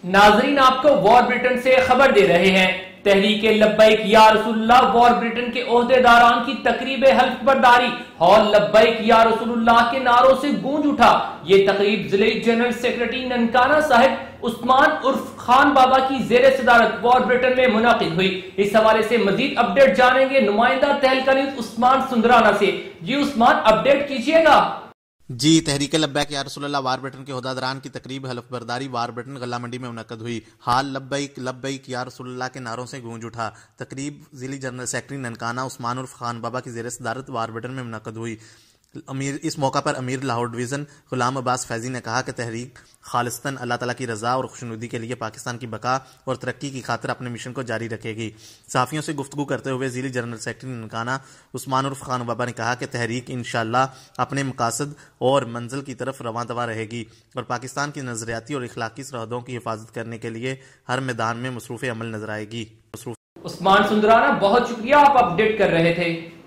नाजरीन, आपको war Britain से खबर दे रहे हैं। तहरीक लब्बैक या रसूलुल्लाह वॉर ब्रिटेन के ओहदेदारान की तकरीब हल्फ बरदारी हॉल लब्बैक या रसूलुल्लाह के नारों से गूंज उठा। ये तकरीब जिले जनरल सेक्रेटरी ननकाना साहिब उस्मान उर्फ खान बाबा की जेर सदारत वॉर ब्रिटेन में मुनाकिद हुई। इस हवाले से मजीद अपडेट जानेंगे नुमाइंदा तहलका न्यूज़ उस्मान सुंदराना से। जी उस्मान, अपडेट कीजिएगा। जी, तहरीक लब्बैक या रसूलुल्लाह वार ब्रिटेन के ओहदेदारान की तकरीब हल्फ बरदारी वार ब्रिटेन गल्ला मंडी में मुनक्कद हुई। हाल लब्बैक लब्बैक या रसूलुल्लाह के नारों से गूंज उठा। तकरीब जिली जनरल सेक्रेटरी ननकाना उस्मान उर्फ खान बाबा की जेर सदारत वार ब्रिटेन में मुनक्कद हुई। इस मौका पर अमीर लाहौर डिवीज़न गुलाम अब्बास फैजी ने कहा कि तहरीक खालिस्तन अल्लाह ताला की रज़ा और खुशनुदी के लिए पाकिस्तान की बका और तरक्की की खातिर अपने मिशन को जारी रखेगी। सहाफ़ियों से गुफ्तगू करते हुए ज़िली जनरल सेक्रेटरी ननकाना उस्मान उर्फ खान बाबा ने कहा कि तहरीक इंशाअल्लाह अपने मकासद और मंजिल की तरफ रवां दवा रहेगी और पाकिस्तान की नज़रियाती और इखलाकी सरहदों की हिफाजत करने के लिए हर मैदान में मसरूफ़ अमल नजर आएगी। उस्मान सुंदराना, बहुत शुक्रिया, आप अपडेट कर रहे थे।